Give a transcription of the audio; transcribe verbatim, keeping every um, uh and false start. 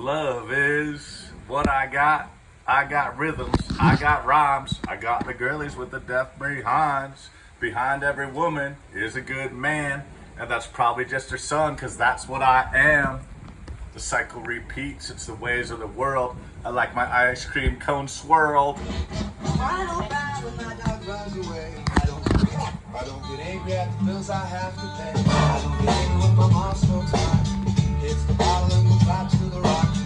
Love is what I got. I got rhythms. I got rhymes. I got the girlies with the deaf behinds. Behind every woman is a good man. And that's probably just her son, because that's what I am. The cycle repeats. It's the ways of the world. I like my ice cream cone swirled. I don't bounce when my dog runs away. I don't, I don't get angry at the bills I have to pay. I don't get angry when my mom smokes pot. Hits the bottle and goes back to the rock.